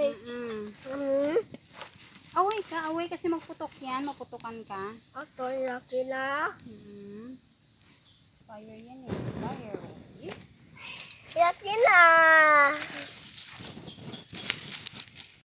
Away ka, away kasi magputok yan. Maputokan ka. Ako laki na. Fire yan eh. Fire. Laki na.